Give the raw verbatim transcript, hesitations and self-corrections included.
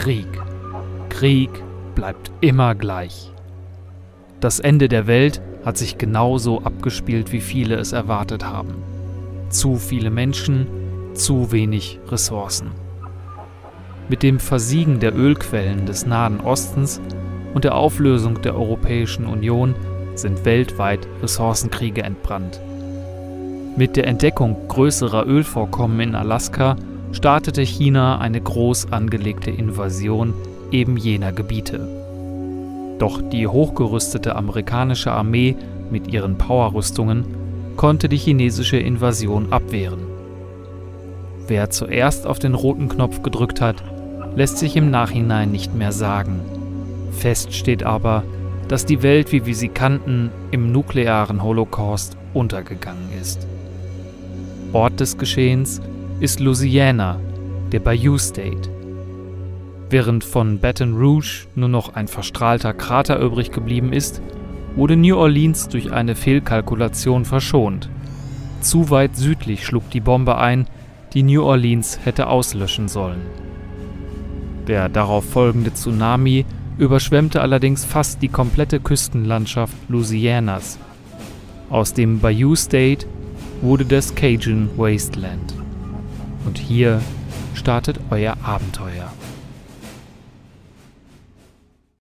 Krieg. Krieg bleibt immer gleich. Das Ende der Welt hat sich genauso abgespielt, wie viele es erwartet haben. Zu viele Menschen, zu wenig Ressourcen. Mit dem Versiegen der Ölquellen des Nahen Ostens und der Auflösung der Europäischen Union sind weltweit Ressourcenkriege entbrannt. Mit der Entdeckung größerer Ölvorkommen in Alaska startete China eine groß angelegte Invasion eben jener Gebiete. Doch die hochgerüstete amerikanische Armee mit ihren Powerrüstungen konnte die chinesische Invasion abwehren. Wer zuerst auf den roten Knopf gedrückt hat, lässt sich im Nachhinein nicht mehr sagen. Fest steht aber, dass die Welt, wie wir sie kannten, im nuklearen Holocaust untergegangen ist. Ort des Geschehens ist Louisiana, der Bayou State. Während von Baton Rouge nur noch ein verstrahlter Krater übrig geblieben ist, wurde New Orleans durch eine Fehlkalkulation verschont. Zu weit südlich schlug die Bombe ein, die New Orleans hätte auslöschen sollen. Der darauf folgende Tsunami überschwemmte allerdings fast die komplette Küstenlandschaft Louisianas. Aus dem Bayou State wurde das Cajun Wasteland. Und hier startet euer Abenteuer.